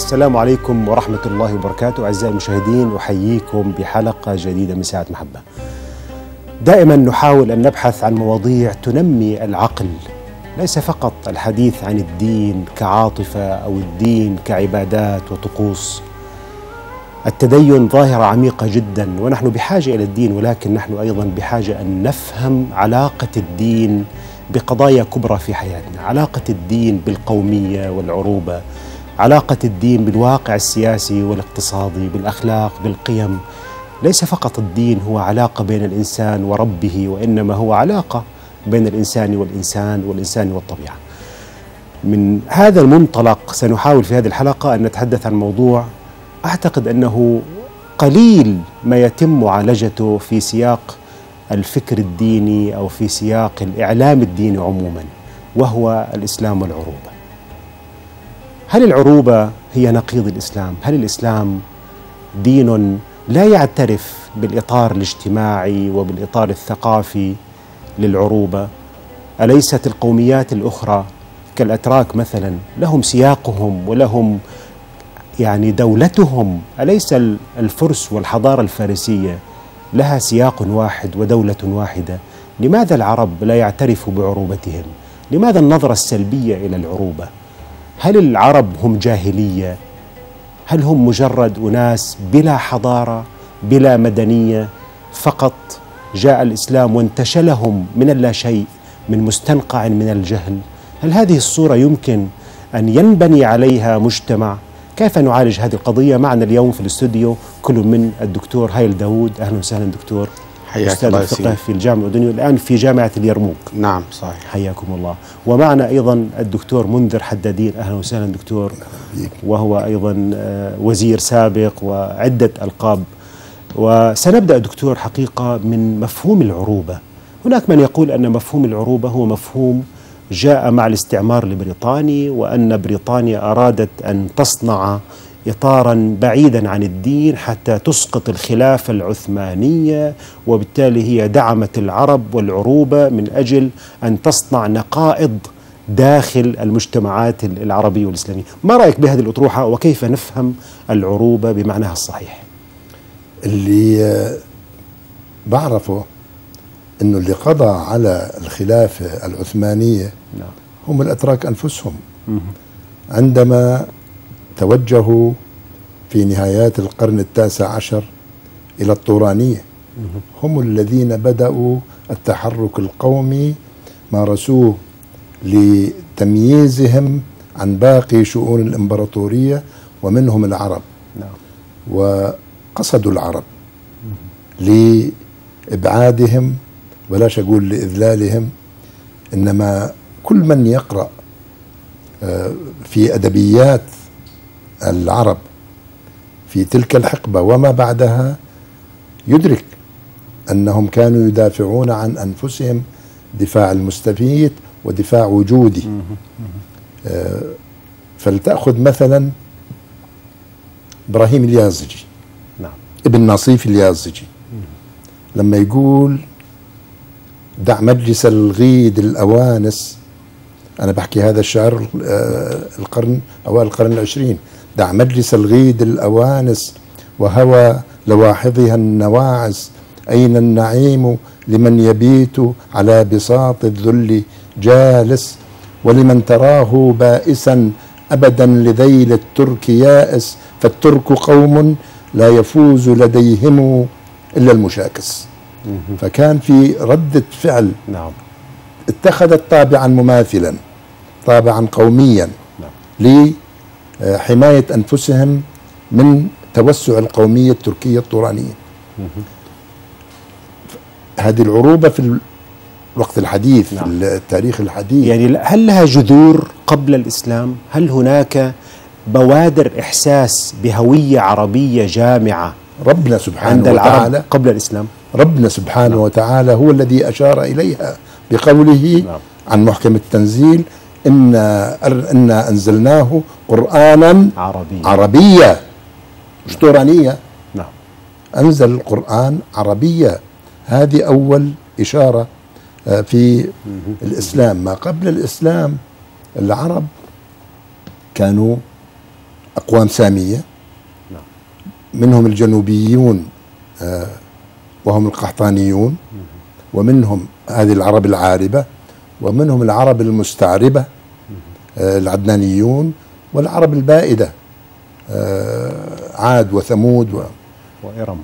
السلام عليكم ورحمة الله وبركاته. أعزائي المشاهدين، أحييكم بحلقة جديدة من ساعة محبة. دائما نحاول أن نبحث عن مواضيع تنمي العقل، ليس فقط الحديث عن الدين كعاطفة أو الدين كعبادات وطقوس. التدين ظاهرة عميقة جدا ونحن بحاجة إلى الدين، ولكن نحن أيضا بحاجة أن نفهم علاقة الدين بقضايا كبرى في حياتنا، علاقة الدين بالقومية والعروبة، علاقة الدين بالواقع السياسي والاقتصادي، بالأخلاق، بالقيم. ليس فقط الدين هو علاقة بين الإنسان وربه، وإنما هو علاقة بين الإنسان والإنسان والطبيعة. من هذا المنطلق سنحاول في هذه الحلقة أن نتحدث عن موضوع أعتقد أنه قليل ما يتم معالجته في سياق الفكر الديني أو في سياق الإعلام الديني عموما، وهو الإسلام والعروبة. هل العروبة هي نقيض الإسلام؟ هل الإسلام دين لا يعترف بالإطار الاجتماعي وبالإطار الثقافي للعروبة؟ أليست القوميات الأخرى كالأتراك مثلا لهم سياقهم ولهم دولتهم؟ أليس الفرس والحضارة الفارسية لها سياق واحد ودولة واحدة؟ لماذا العرب لا يعترفوا بعروبتهم؟ لماذا النظرة السلبية إلى العروبة؟ هل العرب هم جاهلية؟ هل هم مجرد أناس بلا حضارة بلا مدنية، فقط جاء الإسلام وانتشلهم من اللاشيء، من مستنقع من الجهل؟ هل هذه الصورة يمكن أن ينبني عليها مجتمع؟ كيف نعالج هذه القضية؟ معنا اليوم في الاستوديو كل من الدكتور هايل داود. أهلا وسهلا دكتور. أستاذ الفقه في الجامعة الأردنية، الآن في جامعة اليرموك. نعم صحيح. حياكم الله. ومعنا أيضا الدكتور منذر حدادين. أهلا وسهلا دكتور، وهو أيضا وزير سابق وعدة ألقاب. وسنبدأ دكتور حقيقة من مفهوم العروبة. هناك من يقول أن مفهوم العروبة هو مفهوم جاء مع الاستعمار البريطاني، وأن بريطانيا أرادت أن تصنع إطاراً بعيداً عن الدين حتى تسقط الخلافة العثمانية، وبالتالي هي دعمت العرب والعروبة من أجل أن تصنع نقائض داخل المجتمعات العربية والإسلامية. ما رأيك بهذه الأطروحة، وكيف نفهم العروبة بمعناها الصحيح؟ اللي بعرفه أنه اللي قضى على الخلافة العثمانية هم الأتراك أنفسهم، عندما توجهوا في نهايات القرن التاسع عشر إلى الطورانية. هم الذين بدأوا التحرك القومي، مارسوه لتمييزهم عن باقي شؤون الإمبراطورية ومنهم العرب. وقصدوا العرب لإبعادهم، ولاش أقول لإذلالهم، إنما كل من يقرأ في أدبيات العرب في تلك الحقبة وما بعدها يدرك أنهم كانوا يدافعون عن أنفسهم دفاع المستفيد ودفاع وجودي. فلتأخذ مثلا إبراهيم اليازجي، ابن نصيف اليازجي، لما يقول دع مجلس الغيد الأوانس، أنا بحكي هذا الشعر أوائل القرن العشرين، دع مجلس الغيد الأوانس وهوى لواحظها النواعس، أين النعيم لمن يبيت على بساط الذل جالس، ولمن تراه بائسا أبدا لذيل الترك يائس، فالترك قوم لا يفوز لديهم إلا المشاكس. فكان في ردة فعل اتخذت طابعا مماثلا، طابعا قوميا، لحماية أنفسهم من توسع القومية التركية الطورانية. هذه العروبة في الوقت الحديث، في التاريخ الحديث، يعني هل لها جذور قبل الإسلام؟ هل هناك بوادر إحساس بهوية عربية جامعة ربنا سبحانه عند وتعالى العرب قبل الإسلام؟ ربنا سبحانه وتعالى هو الذي أشار إليها بقوله عن محكم التنزيل: إنا أنزلناه قرآنا عربيا مش طورانية. أنزل القرآن عربية. هذه أول إشارة في الإسلام. ما قبل الإسلام العرب كانوا أقوام سامية، نعم. منهم الجنوبيون وهم القحطانيون، ومنهم هذه العرب العاربة، ومنهم العرب المستعربة العدنانيون، والعرب البائدة عاد وثمود وإرم.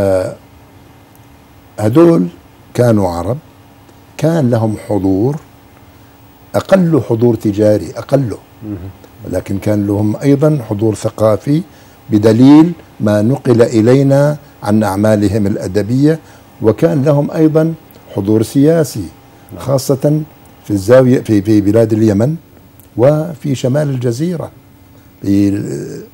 هدول كانوا عرب كان لهم حضور، أقل حضور تجاري أقله، ولكن كان لهم أيضا حضور ثقافي بدليل ما نقل إلينا عن أعمالهم الأدبية، وكان لهم أيضا حضور سياسي خاصة في الزاوية في بلاد اليمن وفي شمال الجزيرة، في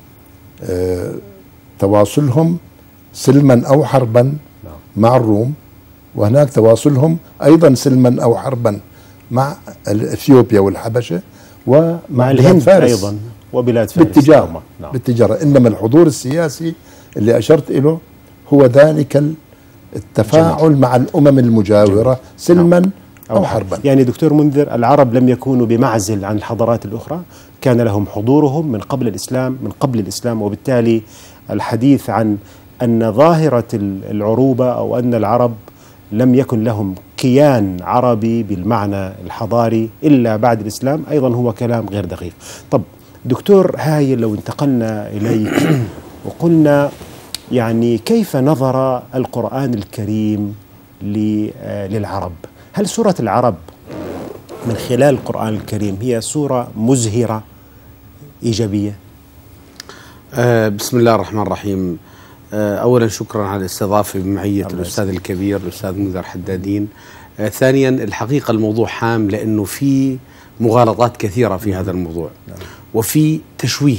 تواصلهم سلما أو حربا مع الروم، وهناك تواصلهم أيضا سلما أو حربا مع اثيوبيا والحبشة ومع الهند فارس أيضا وبلاد فارس بالتجارة. نعم. بالتجارة. إنما الحضور السياسي اللي أشرت إليه هو ذلك التفاعل جميل. مع الأمم المجاورة جميل. سلما نعم. أو حربا. يعني دكتور منذر، العرب لم يكونوا بمعزل عن الحضارات الأخرى، كان لهم حضورهم من قبل الإسلام، وبالتالي الحديث عن أن ظاهرة العروبة أو أن العرب لم يكن لهم كيان عربي بالمعنى الحضاري إلا بعد الإسلام أيضا هو كلام غير دقيق. طب دكتور هايل، لو انتقلنا إليك وقلنا يعني كيف نظر القرآن الكريم للعرب؟ هل سورة العرب من خلال القرآن الكريم هي سورة مزهرة إيجابية؟ بسم الله الرحمن الرحيم. أولا شكرا على الاستضافة بمعية الأستاذ الكبير الأستاذ منذر حدادين. ثانيا الحقيقة الموضوع هام لأنه في مغالطات كثيرة في هذا الموضوع وفي تشويه،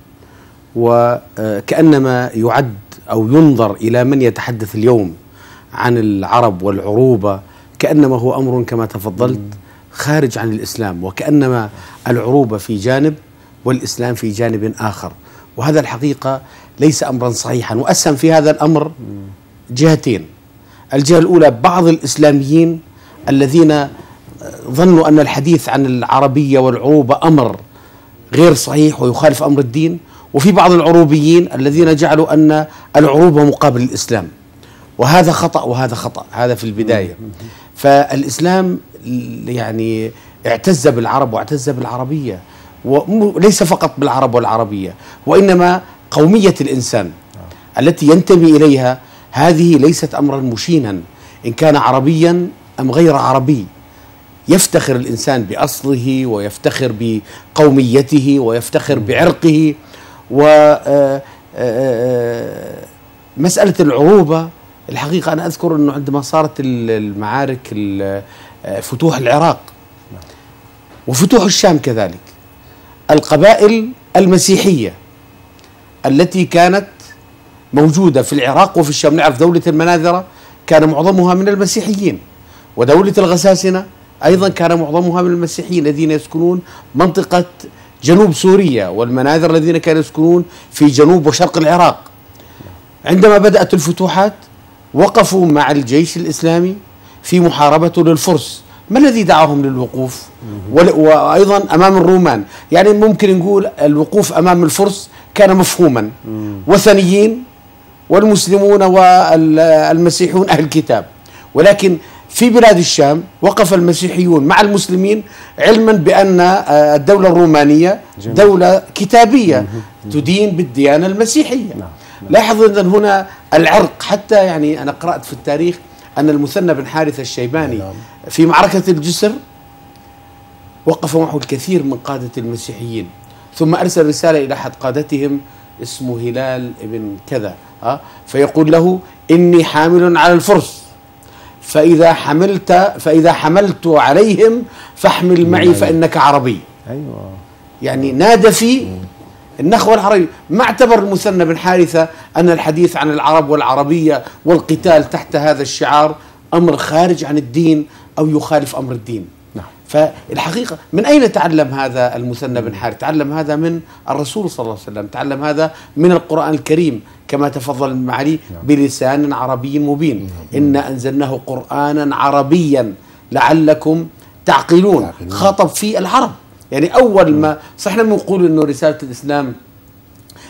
وكأنما يعد أو ينظر إلى من يتحدث اليوم عن العرب والعروبة كأنما هو أمر كما تفضلت خارج عن الإسلام، وكأنما العروبة في جانب والإسلام في جانب آخر، وهذا الحقيقة ليس أمرا صحيحا. وأسهم في هذا الأمر جهتين. الجهة الأولى بعض الإسلاميين الذين ظنوا أن الحديث عن العربية والعروبة أمر غير صحيح ويخالف أمر الدين، وفي بعض العروبيين الذين جعلوا أن العروبة مقابل الإسلام، وهذا خطأ وهذا خطأ. هذا في البداية. فالإسلام يعني اعتز بالعرب واعتز بالعربية، وليس فقط بالعرب والعربية، وإنما قومية الإنسان التي ينتمي إليها هذه ليست أمرا مشينا إن كان عربيا أم غير عربي. يفتخر الإنسان بأصله ويفتخر بقوميته ويفتخر بعرقه. ومسألة العروبة الحقيقة أنا أذكر أنه عندما صارت المعارك فتوح العراق وفتوح الشام كذلك، القبائل المسيحية التي كانت موجودة في العراق وفي الشام، نعرف دولة المناذرة كان معظمها من المسيحيين، ودولة الغساسنة أيضا كان معظمها من المسيحيين الذين يسكنون منطقة جنوب سوريا، والمناذر الذين كانوا يسكنون في جنوب وشرق العراق. عندما بدأت الفتوحات وقفوا مع الجيش الإسلامي في محاربته للفرس. ما الذي دعاهم للوقوف؟ وأيضا أمام الرومان. يعني ممكن نقول الوقوف أمام الفرس كان مفهوما، وثنيين والمسلمون والمسيحيون أهل الكتاب، ولكن في بلاد الشام وقف المسيحيون مع المسلمين علما بأن الدولة الرومانية دولة كتابية تدين بالديانة المسيحية. لاحظ أن هنا العرق، حتى يعني أنا قرأت في التاريخ أن المثنى بن حارثة الشيباني في معركة الجسر وقف معه الكثير من قادة المسيحيين، ثم أرسل رسالة إلى أحد قادتهم اسمه هلال ابن كذا، فيقول له إني حامل على الفرس، فإذا حملت عليهم فاحمل معي فإنك عربي. أيوة. يعني نادى في النخوة العربية. ما اعتبر المثنى بن حارثة أن الحديث عن العرب والعربية والقتال تحت هذا الشعار أمر خارج عن الدين أو يخالف أمر الدين. فالحقيقة من أين تعلم هذا المثنى بن حارث؟ تعلم هذا من الرسول صلى الله عليه وسلم، تعلم هذا من القرآن الكريم كما تفضل المعالي بلسان عربي مبين. إنا أنزلناه قرآنا عربيا لعلكم تعقلون. خاطب في العرب. يعني أول ما صحنا بنقول إنه رسالة الإسلام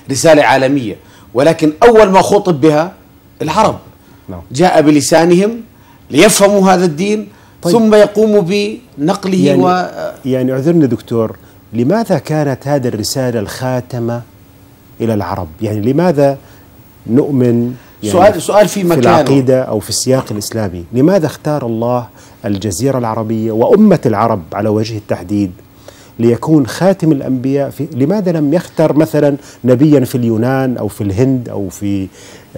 رسالة عالمية، ولكن أول ما خطب بها العرب جاء بلسانهم ليفهموا هذا الدين. طيب. ثم يقوموا بنقله يعني اعذرني دكتور، لماذا كانت هذه الرسالة الخاتمة إلى العرب؟ يعني لماذا نؤمن يعني سؤال في مكانه، في العقيدة أو في السياق الإسلامي، لماذا اختار الله الجزيرة العربية وأمة العرب على وجه التحديد ليكون خاتم الأنبياء؟ لماذا لم يختر مثلا نبيا في اليونان أو في الهند أو في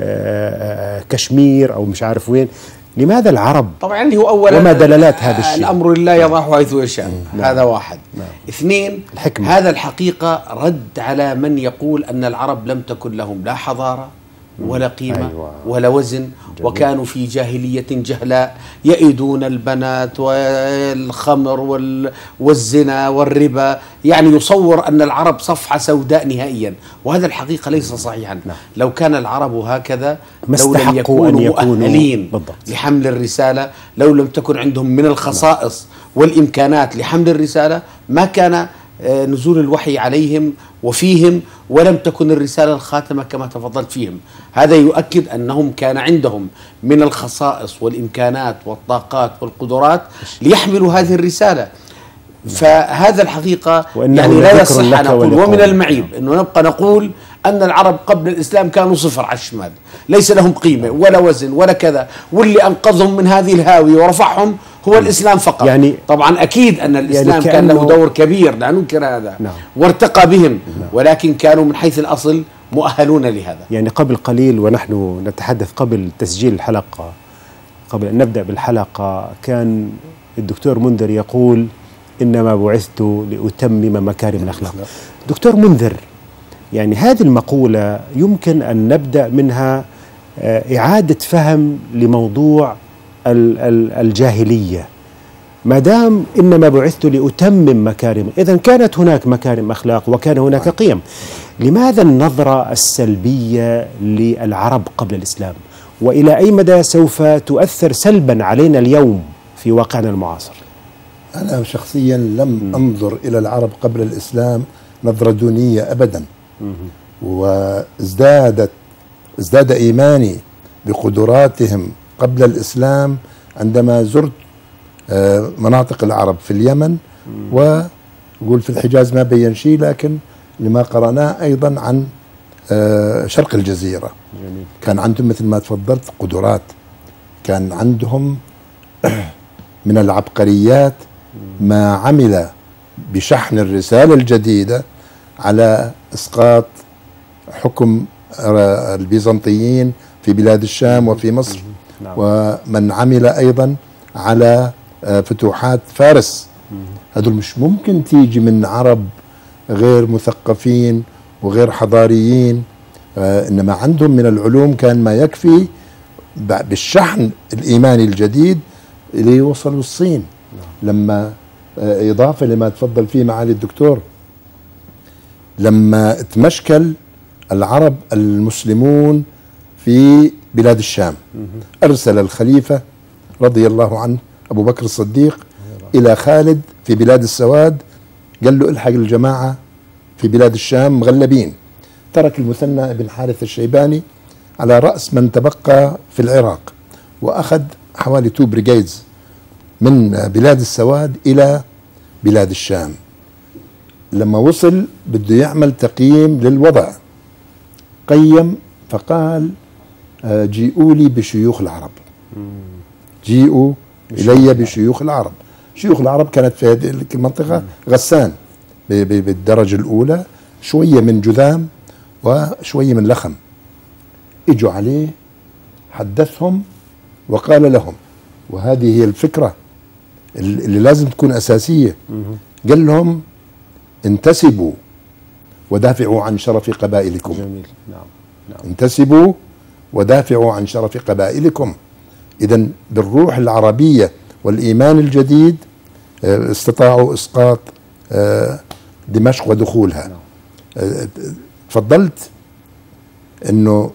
كشمير أو مش عارف وين؟ لماذا العرب؟ طبعا هو أولا وما دلالات هذا الشيء؟ الأمر لله يضعه حيث يشاء. هذا واحد. اثنين، الحكمة. هذا الحقيقة رد على من يقول أن العرب لم تكن لهم لا حضارة ولا قيمة ولا وزن. جميل. وكانوا في جاهلية جهلاء يئدون البنات والخمر والزنا والربا، يعني يصور أن العرب صفحة سوداء نهائيا، وهذا الحقيقة ليس صحيحا. لو كان العرب هكذا لو لم يكونوا مؤهلين لحمل الرسالة، لو لم تكن عندهم من الخصائص والإمكانات لحمل الرسالة، ما كان نزول الوحي عليهم وفيهم، ولم تكن الرسالة الخاتمة كما تفضلت فيهم. هذا يؤكد أنهم كان عندهم من الخصائص والإمكانات والطاقات والقدرات ليحملوا هذه الرسالة. فهذا الحقيقة يعني لا يصح أن نقول، ومن المعيب أنه نبقى نقول أن العرب قبل الإسلام كانوا صفر على الشمال، ليس لهم قيمة ولا وزن ولا كذا، واللي أنقذهم من هذه الهاوية ورفعهم هو الإسلام فقط. يعني طبعا أكيد أن الإسلام يعني كان له دور كبير، لا ننكر هذا. وارتقى بهم، ولكن كانوا من حيث الأصل مؤهلون لهذا. يعني قبل قليل ونحن نتحدث قبل تسجيل الحلقة، قبل أن نبدأ بالحلقة، كان الدكتور منذر يقول إنما بعثت لأتمم مكارم الأخلاق. دكتور منذر، يعني هذه المقولة يمكن أن نبدأ منها إعادة فهم لموضوع الجاهلية. ما دام إنما بعثت لأتمم مكارم، إذن كانت هناك مكارم أخلاق وكان هناك قيم. لماذا النظرة السلبية للعرب قبل الإسلام؟ وإلى أي مدى سوف تؤثر سلبا علينا اليوم في واقعنا المعاصر؟ أنا شخصيا لم أنظر إلى العرب قبل الإسلام نظرة دونية أبدا، وازداد إيماني بقدراتهم قبل الإسلام عندما زرت مناطق العرب في اليمن، وقول في الحجاز ما بين شيء، لكن لما قرأناه أيضا عن شرق الجزيرة. جميل. كان عندهم مثل ما تفضلت قدرات، كان عندهم من العبقريات ما عمل بشحن الرسالة الجديدة على إسقاط حكم البيزنطيين في بلاد الشام وفي مصر. ومن عمل أيضا على فتوحات فارس. هذول مش ممكن تيجي من عرب غير مثقفين وغير حضاريين، إنما عندهم من العلوم كان ما يكفي بالشحن الإيماني الجديد ليوصلوا الصين. لما إضافة لما تفضل فيه معالي الدكتور، لما تمشكل العرب المسلمون في بلاد الشام، أرسل الخليفة رضي الله عنه أبو بكر الصديق إلى خالد في بلاد السواد، قال له الحق الجماعة في بلاد الشام مغلبين. ترك المثنى بن حارث الشيباني على رأس من تبقى في العراق، وأخذ حوالي 2 بريجيدز من بلاد السواد إلى بلاد الشام. لما وصل بده يعمل تقييم للوضع، قيم فقال جيئوا لي بشيوخ العرب، جيئوا إلي بشيوخ العرب. شيوخ العرب كانت في هذه المنطقة غسان بالدرجة الأولى، شوية من جذام وشوية من لخم. اجوا عليه حدثهم وقال لهم، وهذه هي الفكرة اللي لازم تكون أساسية، قال لهم انتسبوا ودافعوا عن شرف قبائلكم. جميل. نعم. انتسبوا ودافعوا عن شرف قبائلكم. إذن بالروح العربية والإيمان الجديد استطاعوا إسقاط دمشق ودخولها. تفضلت أنه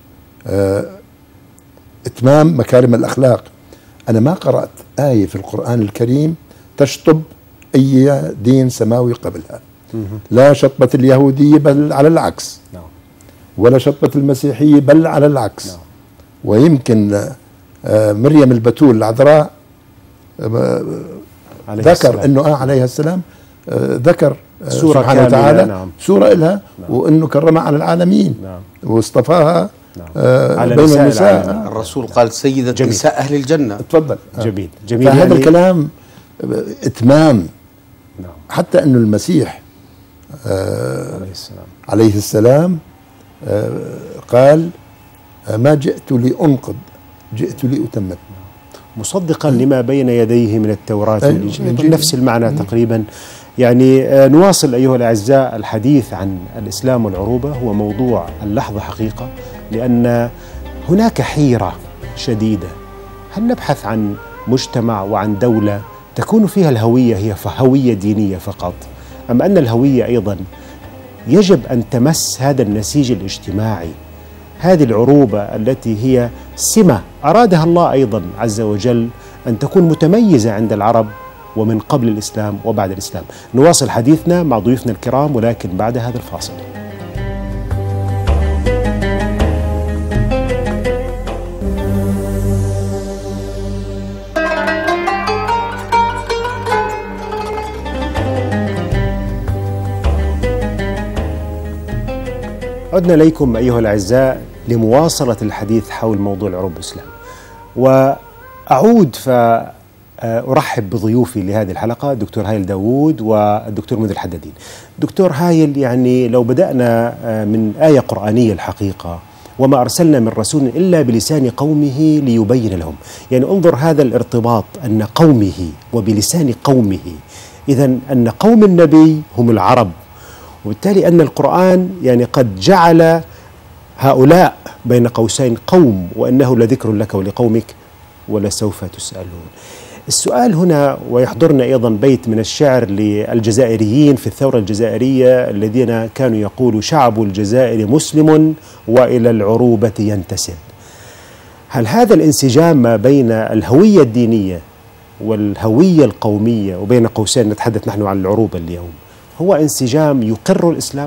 إتمام مكارم الأخلاق. أنا ما قرأت آية في القرآن الكريم تشطب أي دين سماوي قبلها، لا شطبة اليهودية بل على العكس. ولا شطت المسيحية، بل على العكس. ويمكن مريم البتول العذراء ذكر أنه عليها السلام ذكر سورة سبحانه وتعالى سورة إلها، وأنه كرمها على العالمين واصطفاها على بين النساء. الرسول قال سيدة نساء أهل الجنة. تفضل. جميل. فهذا يعني الكلام إتمام. حتى أنه المسيح عليه السلام قال ما جئت لأنقض، جئت لأتمم، مصدقا لما بين يديه من التوراة والإنجيل. نفس المعنى تقريبا. يعني نواصل أيها الأعزاء الحديث عن الإسلام والعروبة، هو موضوع اللحظة حقيقة، لأن هناك حيرة شديدة. هل نبحث عن مجتمع وعن دولة تكون فيها الهوية هي هوية دينية فقط، أم أن الهوية أيضا يجب أن تمس هذا النسيج الاجتماعي، هذه العروبة التي هي سمة أرادها الله أيضا عز وجل أن تكون متميزة عند العرب ومن قبل الإسلام وبعد الإسلام. نواصل حديثنا مع ضيوفنا الكرام، ولكن بعد هذا الفاصل. عدنا إليكم أيها الأعزاء لمواصلة الحديث حول موضوع العروبة والإسلام، وأعود فأرحب بضيوفي لهذه الحلقة دكتور هايل داوود والدكتور منذر الحدادين. دكتور هايل، يعني لو بدأنا من آية قرآنية الحقيقة، وما أرسلنا من رسول إلا بلسان قومه ليبين لهم، يعني انظر هذا الارتباط، أن قومه وبلسان قومه، إذن أن قوم النبي هم العرب، وبالتالي أن القرآن يعني قد جعل هؤلاء بين قوسين قوم، وأنه لذكر لك ولقومك ولسوف تسألون. السؤال هنا، ويحضرنا أيضا بيت من الشعر للجزائريين في الثورة الجزائرية الذين كانوا يقولوا شعب الجزائر مسلم وإلى العروبة ينتسب. هل هذا الانسجام ما بين الهوية الدينية والهوية القومية، وبين قوسين نتحدث نحن عن العروبة اليوم، هو انسجام يقر الإسلام؟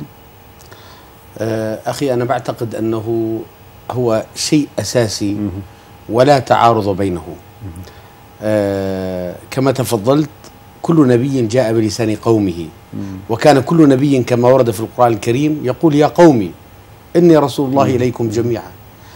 أخي، أنا بعتقد أنه هو شيء أساسي ولا تعارض بينه. كما تفضلت، كل نبي جاء بلسان قومه، وكان كل نبي كما ورد في القرآن الكريم يقول يا قومي إني رسول الله إليكم جميعا.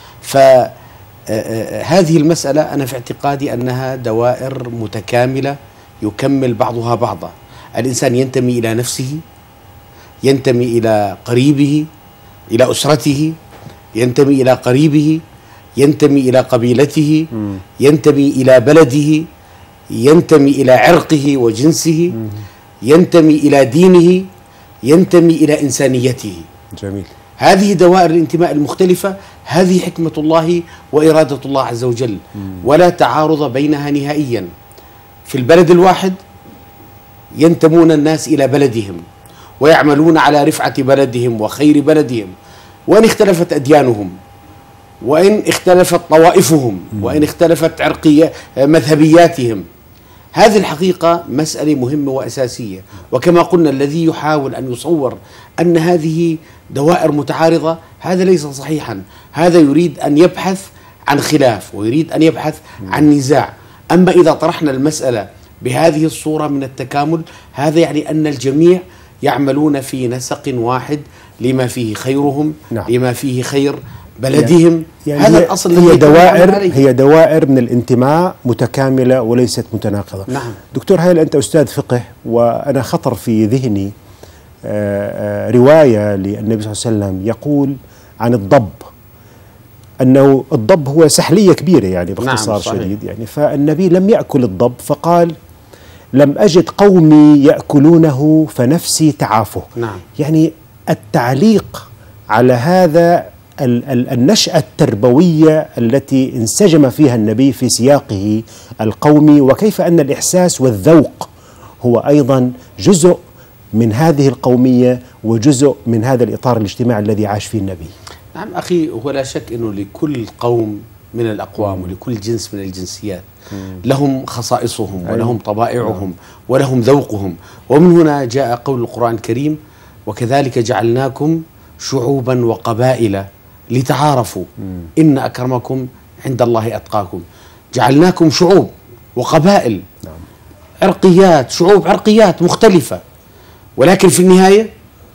فهذه المسألة أنا في اعتقادي أنها دوائر متكاملة يكمل بعضها بعضا. الإنسان ينتمي إلى نفسه، ينتمي إلى قريبه، إلى أسرته، ينتمي إلى قريبه، ينتمي إلى قبيلته، ينتمي إلى بلده، ينتمي إلى عرقه وجنسه، ينتمي إلى دينه، ينتمي إلى إنسانيته. جميل. هذه دوائر الانتماء المختلفة، هذه حكمة الله وإرادة الله عز وجل، ولا تعارض بينها نهائيا. في البلد الواحد ينتمون الناس إلى بلدهم، ويعملون على رفعة بلدهم وخير بلدهم، وإن اختلفت أديانهم، وإن اختلفت طوائفهم، وإن اختلفت مذهبياتهم. هذه الحقيقة مسألة مهمة وأساسية. وكما قلنا، الذي يحاول أن يصور أن هذه دوائر متعارضة هذا ليس صحيحا. هذا يريد أن يبحث عن خلاف، ويريد أن يبحث عن نزاع. أما إذا طرحنا المسألة بهذه الصورة من التكامل، هذا يعني أن الجميع يعملون في نسق واحد لما فيه خيرهم، لما فيه خير بلدهم. يعني هذا الأصل. هي دوائر من الانتماء متكاملة وليست متناقضة. نعم. دكتور هايل، أنت أستاذ فقه، وأنا خطر في ذهني رواية للنبي صلى الله عليه وسلم يقول عن الضب، أنه الضب هو سحلية كبيرة يعني باختصار شديد، يعني فالنبي لم يأكل الضب، فقال لم أجد قومي يأكلونه فنفسي تعافه. نعم. يعني التعليق على هذا النشأة التربوية التي انسجم فيها النبي في سياقه القومي، وكيف أن الإحساس والذوق هو أيضا جزء من هذه القومية وجزء من هذا الإطار الاجتماعي الذي عاش فيه النبي. نعم أخي، ولا شك أنه لكل قوم من الأقوام ولكل جنس من الجنسيات لهم خصائصهم ولهم طبائعهم ولهم ذوقهم. ومن هنا جاء قول القرآن الكريم: وكذلك جعلناكم شعوبا وقبائل لتعارفوا إن أكرمكم عند الله أتقاكم. جعلناكم شعوب وقبائل، عرقيات، شعوب عرقيات مختلفة، ولكن في النهاية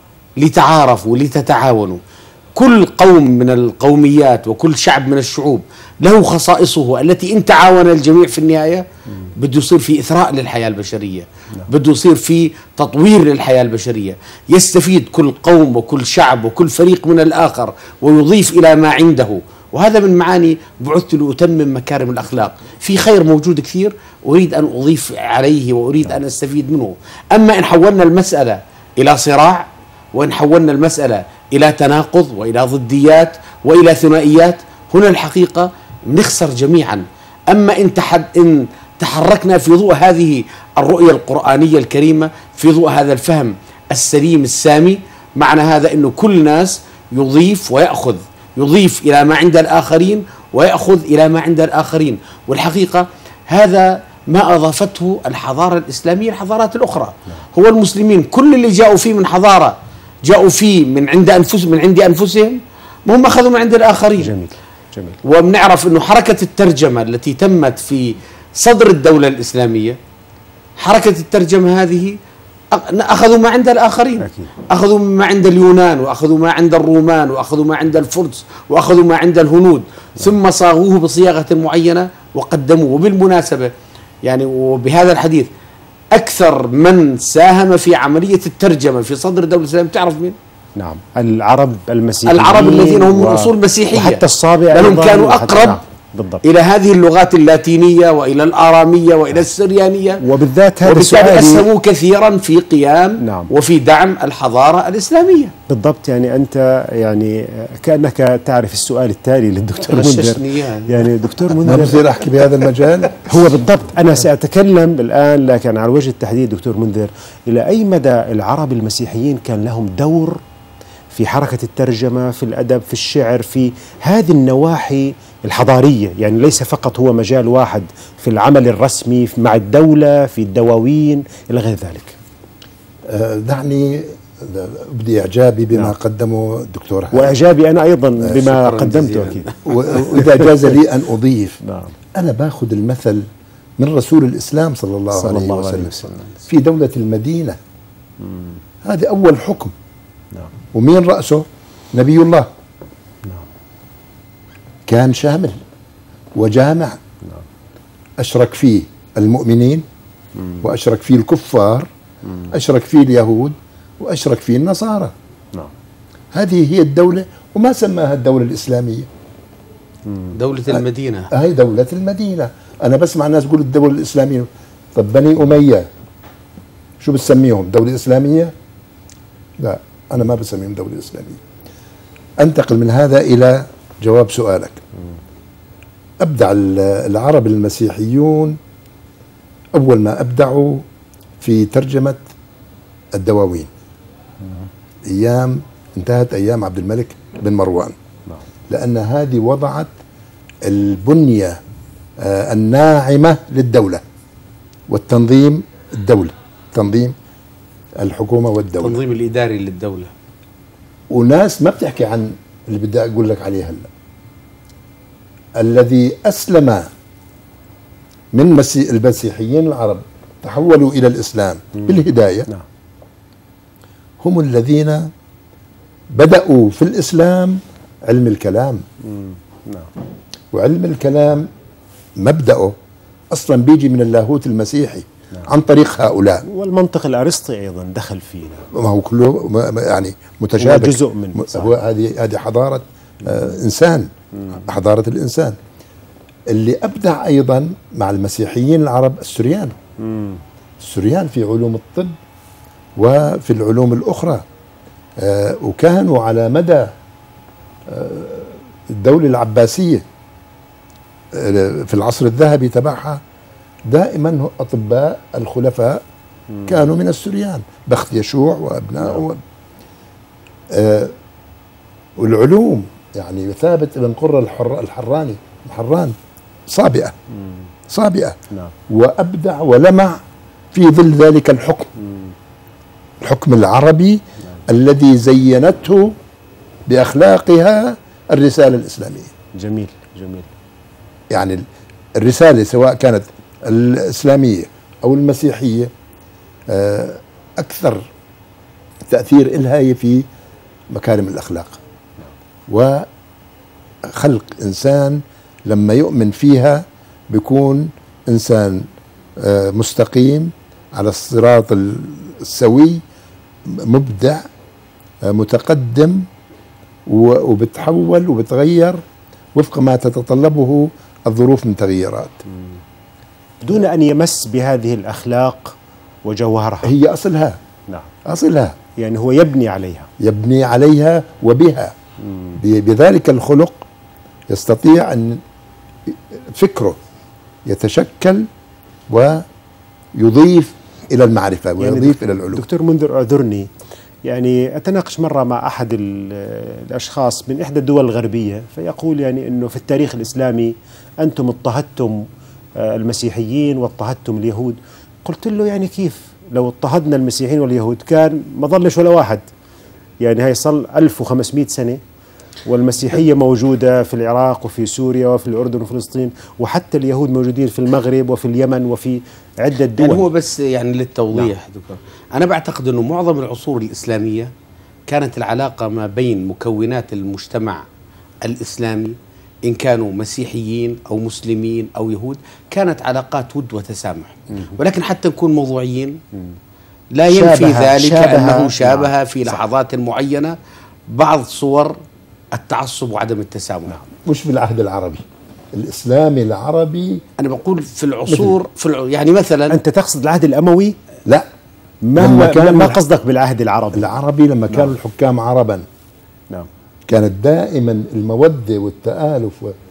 لتعارفوا لتتعاونوا. كل قوم من القوميات وكل شعب من الشعوب له خصائصه التي إن تعاون الجميع في النهاية بده يصير في إثراء للحياة البشرية، بده يصير في تطوير للحياة البشرية، يستفيد كل قوم وكل شعب وكل فريق من الآخر ويضيف إلى ما عنده. وهذا من معاني بعثت لأتمم مكارم الأخلاق. في خير موجود كثير أريد أن أضيف عليه وأريد أن أستفيد منه. أما إن حولنا المسألة إلى صراع، وإن حولنا المسألة إلى تناقض وإلى ضديات وإلى ثنائيات، هنا الحقيقة نخسر جميعا. أما إن تحركنا في ضوء هذه الرؤية القرآنية الكريمة، في ضوء هذا الفهم السليم السامي، معنى هذا أنه كل ناس يضيف ويأخذ، يضيف إلى ما عند الآخرين ويأخذ إلى ما عند الآخرين. والحقيقة هذا ما أضافته الحضارة الإسلامية الحضارات الأخرى. هو المسلمين كل اللي جاءوا فيه من حضارة جاءوا فيه من عند أنفسهم، هم أخذوا من عند الآخرين. جميل. وبنعرف أنه حركة الترجمة التي تمت في صدر الدولة الإسلامية، حركة الترجمة هذه أخذوا ما عند الآخرين. أكيد. أخذوا ما عند اليونان، وأخذوا ما عند الرومان، وأخذوا ما عند الفرس، وأخذوا ما عند الهنود، ثم صاغوه بصياغة معينة وقدموه. وبالمناسبة يعني وبهذا الحديث أكثر من ساهم في عملية الترجمة في صدر الدولة الإسلامية تعرف مين؟ نعم، العرب المسيحيين، العرب الذين هم من أصول مسيحية، وحتى الصابئة لأنهم كانوا أقرب نعم. بالضبط. إلى هذه اللغات اللاتينية وإلى الآرامية وإلى السريانية، وبالذات هذا وبالتالي السؤال أسهموا كثيرا في قيام نعم. وفي دعم الحضارة الإسلامية. بالضبط. يعني أنت يعني كأنك تعرف السؤال التالي للدكتور منذر. يعني دكتور ما منذر بصير أحكي بهذا المجال. هو بالضبط أنا سأتكلم الآن، لكن على وجه التحديد دكتور منذر، إلى أي مدى العرب المسيحيين كان لهم دور في حركة الترجمة، في الأدب، في الشعر، في هذه النواحي الحضارية؟ يعني ليس فقط هو مجال واحد في العمل الرسمي مع الدولة، في الدواوين إلى غير ذلك. دعني أبدي إعجابي بما نعم. قدمه الدكتور حاتم، وإعجابي أنا أيضا بما قدمته أكيد. وإذا جاز لي أن أضيف، نعم. أنا باخذ المثل من رسول الإسلام صلى الله عليه وسلم في دولة المدينة. هذا أول حكم. نعم. ومين رأسه؟ نبي الله. نعم. كان شامل وجامع. نعم. أشرك فيه المؤمنين، وأشرك فيه الكفار، أشرك فيه اليهود، وأشرك فيه النصارى. نعم. هذه هي الدولة، وما سماها الدولة الإسلامية، دولة المدينة. هاي دولة المدينة. أنا بسمع الناس يقول الدولة الإسلامية. طب بني أمية شو بتسميهم؟ دولة إسلامية؟ لا، أنا ما بسميهم دولة إسلامية. أنتقل من هذا إلى جواب سؤالك. أبدع العرب المسيحيون أول ما أبدعوا في ترجمة الدواوين. انتهت أيام عبد الملك بن مروان، لأن هذه وضعت البنية الناعمة للدولة والتنظيم الدولة، تنظيم الحكومة والدولة، التنظيم الإداري للدولة. وناس ما بتحكي عن اللي بدي أقول لك عليه هلا. الذي أسلم من المسيحيين العرب تحولوا إلى الإسلام بالهداية، هم الذين بدأوا في الإسلام علم الكلام. وعلم الكلام مبدأه أصلا بيجي من اللاهوت المسيحي عن طريق هؤلاء. والمنطق الأرسطي أيضا دخل فينا، ما هو كله يعني متشابك، جزء منه. هذه حضارة إنسان، حضارة الإنسان. اللي أبدع أيضا مع المسيحيين العرب السريان. السريان في علوم الطب وفي العلوم الأخرى، وكانوا على مدى الدولة العباسية في العصر الذهبي تبعها دائما أطباء الخلفاء كانوا من السريان، بخت يشوع وأبنائه. والعلوم يعني ثابت بن قرة الحران صابئة وأبدع ولمع في ظل ذلك الحكم العربي الذي زينته بأخلاقها الرسالة الإسلامية. جميل جميل. يعني الرسالة سواء كانت الإسلامية أو المسيحية أكثر تأثير إلها هي في مكارم الأخلاق، وخلق إنسان لما يؤمن فيها بيكون إنسان مستقيم على الصراط السوي، مبدع، متقدم، وبتحول وبتغير وفق ما تتطلبه الظروف من تغييرات، دون أن يمس بهذه الأخلاق وجوهرها. هي أصلها. نعم. أصلها، يعني هو يبني عليها، يبني عليها وبها. بذلك الخلق يستطيع أن فكره يتشكل ويضيف إلى المعرفة ويضيف إلى العلوم. دكتور منذر أعذرني، يعني أتناقش مرة مع أحد الأشخاص من إحدى الدول الغربية، فيقول يعني أنه في التاريخ الإسلامي أنتم اضطهدتم المسيحيين واضطهدتم اليهود. قلت له يعني كيف؟ لو اضطهدنا المسيحيين واليهود كان ما ظلش ولا واحد، يعني هي صل 1500 سنة والمسيحية موجودة في العراق وفي سوريا وفي الأردن وفلسطين، وحتى اليهود موجودين في المغرب وفي اليمن وفي عدة دول. يعني هو بس يعني للتوضيح دكتور، أنا بعتقد أنه معظم العصور الإسلامية كانت العلاقة ما بين مكونات المجتمع الإسلامي إن كانوا مسيحيين أو مسلمين أو يهود كانت علاقات ود وتسامح، ولكن حتى نكون موضوعيين لا ينفي ذلك أنه شابه في لحظات معينة بعض صور التعصب وعدم التسامح. مش في العهد العربي الإسلامي العربي، أنا بقول في العصور يعني مثلا أنت تقصد العهد الأموي؟ لا، ما قصدك بالعهد العربي؟ العربي لما كانوا الحكام عربا، نعم، كانت دائما المودة والتآلف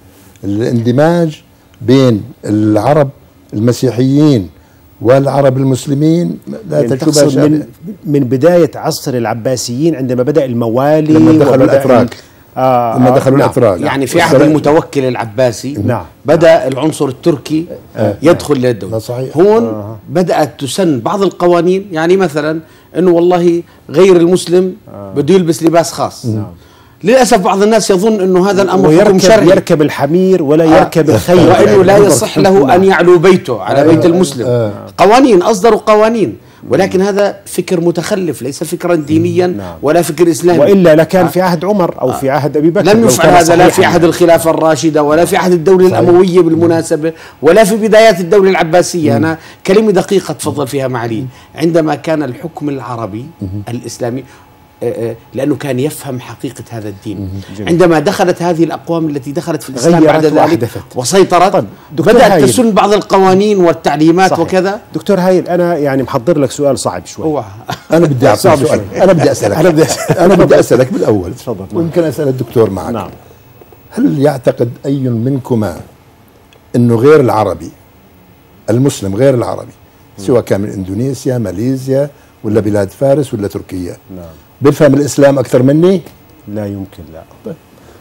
والاندماج بين العرب المسيحيين والعرب المسلمين لا يعني تشبه شيء. من بداية عصر العباسيين عندما بدأ الموالي، لما دخلوا الأتراك، لما دخلوا نعم. الأتراك يعني في عهد المتوكل العباسي نعم. بدأ العنصر التركي يدخل للدولة. صحيح. هون بدأت تسن بعض القوانين، يعني مثلا انه والله غير المسلم بده يلبس لباس خاص. للأسف بعض الناس يظن انه هذا الامر حكم شرعي، يركب الحمير ولا يركب الخيل، وانه لا يصح له ان يعلو بيته على بيت المسلم. قوانين، اصدروا قوانين، ولكن هذا فكر متخلف، ليس فكرا دينيا ولا فكر اسلامي. والا لكان في عهد عمر او في عهد ابي بكر لم يفعل هذا، لا في عهد الخلافه الراشده ولا في عهد الدوله الامويه بالمناسبه ولا في بدايات الدوله العباسيه. انا كلمه دقيقه تفضل فيها معالي، عندما كان الحكم العربي الاسلامي، لأنه كان يفهم حقيقة هذا الدين. عندما دخلت هذه الأقوام التي دخلت في الإسلام بعد ذلك وسيطرت، بدأت تسن بعض القوانين والتعليمات. صحيح. وكذا. دكتور هايل، أنا يعني محضر لك سؤال صعب شوي. أنا بدي أعطيك سؤال، أنا بدي أسألك أنا بدي أسألك بالأول، تفضل. ويمكن أسأل الدكتور معك. نعم. هل يعتقد أي منكما أنه غير العربي، المسلم غير العربي، سواء كان من إندونيسيا، ماليزيا، ولا بلاد فارس، ولا تركيا، نعم، بفهم الإسلام أكثر مني؟ لا يمكن، لا. طيب.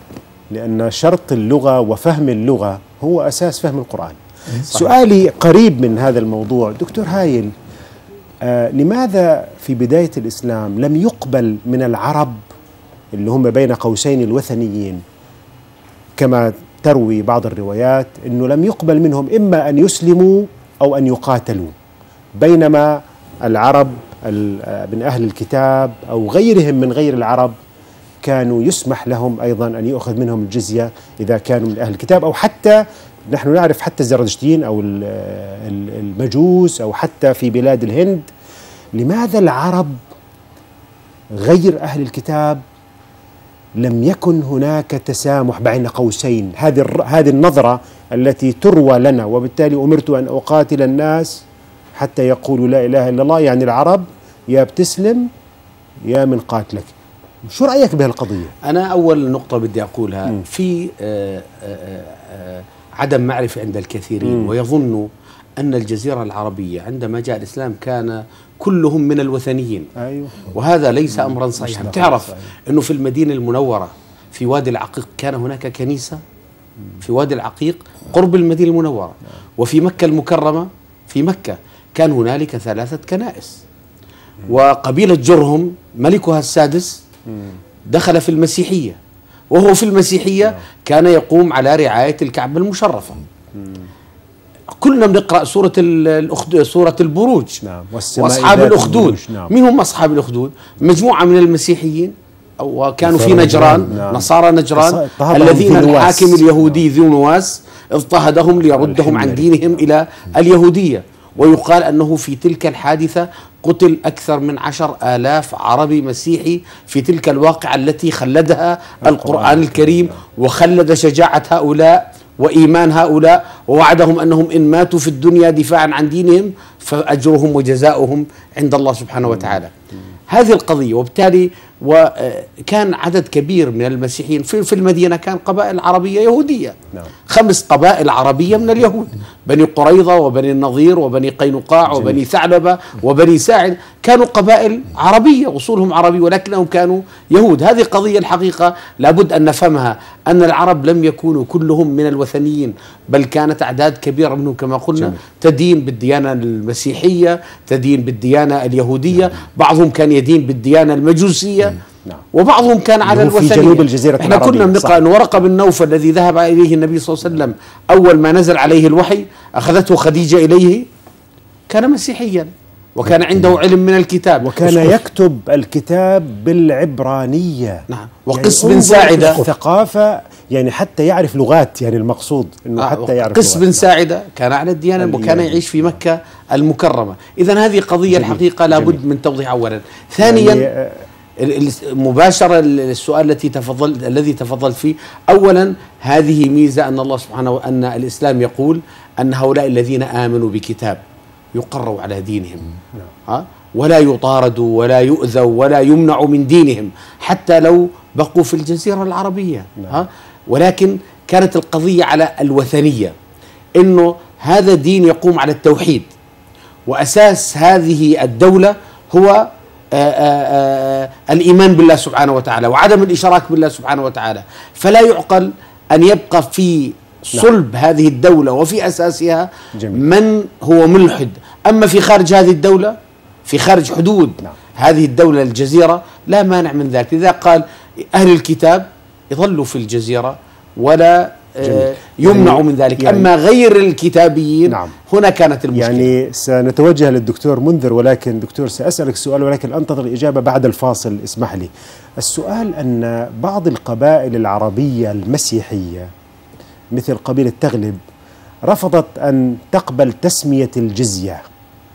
لأن شرط اللغة وفهم اللغة هو أساس فهم القرآن. صحيح. سؤالي قريب من هذا الموضوع دكتور هايل، لماذا في بداية الإسلام لم يقبل من العرب اللي هم بين قوسين الوثنيين، كما تروي بعض الروايات أنه لم يقبل منهم إما أن يسلموا أو أن يقاتلوا، بينما العرب من أهل الكتاب أو غيرهم من غير العرب كانوا يسمح لهم أيضا أن يؤخذ منهم الجزية إذا كانوا من أهل الكتاب، أو حتى نحن نعرف حتى الزرادشتيين أو المجوس، أو حتى في بلاد الهند. لماذا العرب غير أهل الكتاب لم يكن هناك تسامح بين قوسين؟ هذه النظرة التي تروى لنا، وبالتالي أمرت أن أقاتل الناس حتى يقولوا لا إله إلا الله، يعني العرب يا بتسلم يا من قاتلك. شو رأيك بهالقضية؟ أنا أول نقطة بدي أقولها، في عدم معرفة عند الكثيرين، ويظنوا أن الجزيرة العربية عندما جاء الإسلام كان كلهم من الوثنيين. أيوة. وهذا ليس أمرا صحيحا. تعرف أنه في المدينة المنورة في وادي العقيق كان هناك كنيسة في وادي العقيق قرب المدينة المنورة، وفي مكة المكرمة في مكة كان هنالك 3 كنائس. وقبيلة جرهم ملكها السادس دخل في المسيحية، وهو في المسيحية كان يقوم على رعاية الكعبة المشرفة. كلنا بنقرأ سورة البروج، نعم. وأصحاب الأخدود. نعم. من هم أصحاب الأخدود؟ مجموعة من المسيحيين، وكانوا في نجران، نعم. نصارى نجران، الذين الحاكم اليهودي ذو نواس اضطهدهم ليردهم عن دينهم إلى اليهودية. ويقال أنه في تلك الحادثة قتل أكثر من 10,000 عربي مسيحي في تلك الواقعة التي خلدها القرآن الكريم، وخلد شجاعة هؤلاء وإيمان هؤلاء، ووعدهم أنهم إن ماتوا في الدنيا دفاعا عن دينهم فأجرهم وجزاؤهم عند الله سبحانه وتعالى. هذه القضية. وبالتالي وكان عدد كبير من المسيحيين في المدينة، كان قبائل عربية يهودية. نعم. 5 قبائل عربية من اليهود، بني قريظة وبني النضير وبني قينقاع وبني ثعلبة وبني ساعد، كانوا قبائل عربية أصولهم عربي ولكنهم كانوا يهود. هذه قضية الحقيقة لابد أن نفهمها، أن العرب لم يكونوا كلهم من الوثنيين، بل كانت أعداد كبيرة منهم كما قلنا تدين بالديانة المسيحية، تدين بالديانة اليهودية، بعضهم كان يدين بالديانة المجوسية، وبعضهم كان على الوثنية. في جنوب الجزيرة احنا كنا بنقرأ أن ورقة بن نوفل الذي ذهب إليه النبي صلى الله عليه وسلم أول ما نزل عليه الوحي أخذته خديجة إليه، كان مسيحيا وكان عنده علم من الكتاب، وكان يكتب الكتاب بالعبرانية. نعم. وقس بن ساعدة ثقافة، يعني حتى يعرف لغات، يعني المقصود أنه حتى يعرف قس بن ساعدة كان على الديانة وكان يعيش في مكة المكرمة. إذن هذه قضية الحقيقة لابد من توضيح أولا. ثانيا مباشرة السؤال الذي تفضلت فيه، أولا هذه ميزة أن الله سبحانه أن الإسلام يقول أن هؤلاء الذين آمنوا بكتاب يقروا على دينهم، ولا يطاردوا ولا يؤذوا ولا يمنعوا من دينهم حتى لو بقوا في الجزيرة العربية. ولكن كانت القضية على الوثنية، إنه هذا دين يقوم على التوحيد، وأساس هذه الدولة هو الإيمان بالله سبحانه وتعالى وعدم الإشراك بالله سبحانه وتعالى. فلا يعقل أن يبقى في صلب هذه الدولة وفي أساسها من هو ملحد. أما في خارج هذه الدولة، في خارج حدود هذه الدولة الجزيرة، لا مانع من ذلك. لذا قال أهل الكتاب يظلوا في الجزيرة ولا يمنع من ذلك. يعني أما غير الكتابيين هنا كانت المشكلة. يعني سنتوجه للدكتور منذر، ولكن دكتور سأسألك سؤال ولكن أنتظر الإجابة بعد الفاصل، اسمح لي. السؤال أن بعض القبائل العربية المسيحية مثل قبيلة تغلب رفضت أن تقبل تسمية الجزية،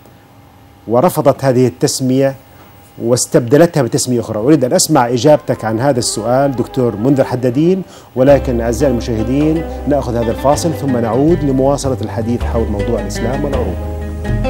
ورفضت هذه التسمية واستبدلتها بتسمية أخرى. أريد أن أسمع إجابتك عن هذا السؤال دكتور منذر حدادين، ولكن أعزائي المشاهدين نأخذ هذا الفاصل ثم نعود لمواصلة الحديث حول موضوع الإسلام والعروبة.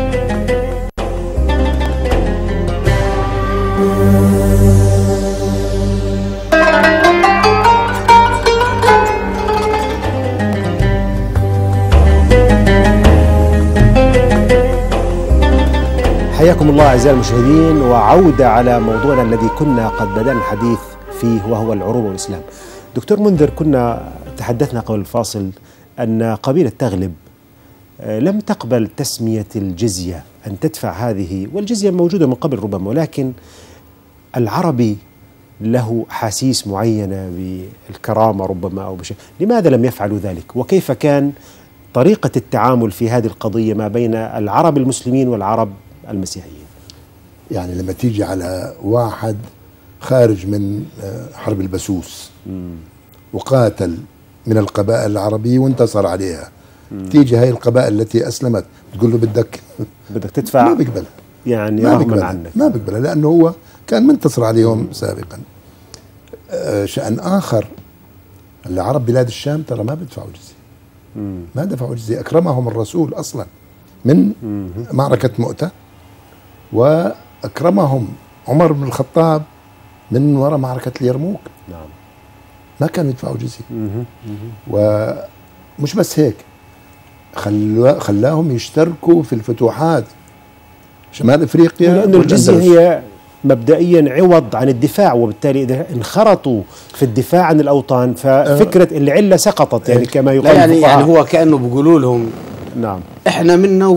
حياكم الله أعزائي المشاهدين، وعودة على موضوعنا الذي كنا قد بدأنا الحديث فيه وهو العروبة والإسلام. دكتور منذر، كنا تحدثنا قبل الفاصل أن قبيلة تغلب لم تقبل تسمية الجزية، أن تدفع هذه، والجزية موجودة من قبل ربما، ولكن العربي له حاسيس معينة بالكرامة ربما أو بشيء. لماذا لم يفعلوا ذلك؟ وكيف كان طريقة التعامل في هذه القضية ما بين العرب المسلمين والعرب المسيحيين؟ يعني لما تيجي على واحد خارج من حرب البسوس وقاتل من القبائل العربية وانتصر عليها، تيجي هاي القبائل التي أسلمت تقول له بدك تدفع، ما بيقبلها، يعني رغما عنك ما بيقبلها، لأنه هو كان منتصر عليهم سابقا. شأن آخر، العرب بلاد الشام ترى ما بيدفعوا جزية، ما دفعوا جزية، أكرمهم الرسول أصلا من معركة مؤتة، وأكرمهم عمر بن الخطاب من وراء معركة اليرموك. نعم. ما كانوا يدفعوا جزية. ومش بس هيك، خلاهم يشتركوا في الفتوحات شمال افريقيا، لأن الجزية هي مبدئيا عوض عن الدفاع، وبالتالي إذا انخرطوا في الدفاع عن الأوطان ففكرة العلة سقطت، يعني كما يقال. يعني هو كأنه بيقولوا لهم نعم. احنا منا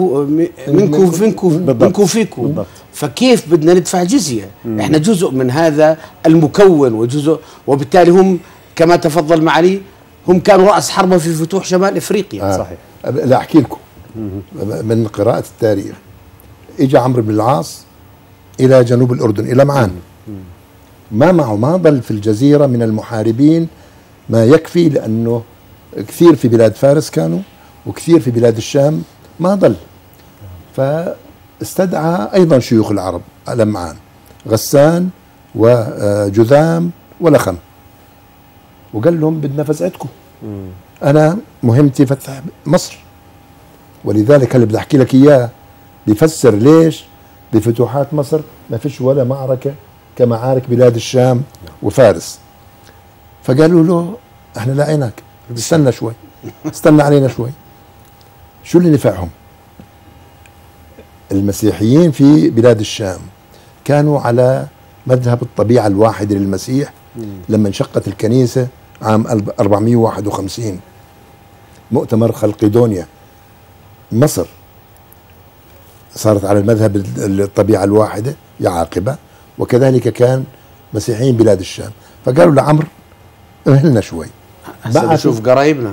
منكم فيكم. بالضبط. فكيف بدنا ندفع جزية؟ احنا جزء من هذا المكون وجزء، وبالتالي هم كما تفضل معالي هم كانوا رأس حربة في فتوح شمال افريقيا. صحيح. لا احكي لكم من قراءة التاريخ. اجى عمرو بن العاص الى جنوب الاردن الى معان، ما معه، ما ضل في الجزيرة من المحاربين ما يكفي، لانه كثير في بلاد فارس كانوا وكثير في بلاد الشام ما ضل. فاستدعى ايضا شيوخ العرب على معان، غسان وجذام ولخم، وقال لهم بدنا فزعتكم، انا مهمتي فتح مصر. ولذلك اللي بدي احكي لك اياه بيفسر ليش بفتوحات مصر ما فيش ولا معركة كمعارك بلاد الشام وفارس. فقالوا له احنا لقيناك، استنى شوي، استنى علينا شوي. شو اللي نفعهم؟ المسيحيين في بلاد الشام كانوا على مذهب الطبيعة الواحدة للمسيح لما انشقت الكنيسة عام 451 مؤتمر خلقيدونيا. مصر صارت على المذهب الطبيعة الواحدة يا عاقبة، وكذلك كان مسيحيين بلاد الشام. فقالوا لعمرو اهلنا شوي، هسه بشوف قرايبنا.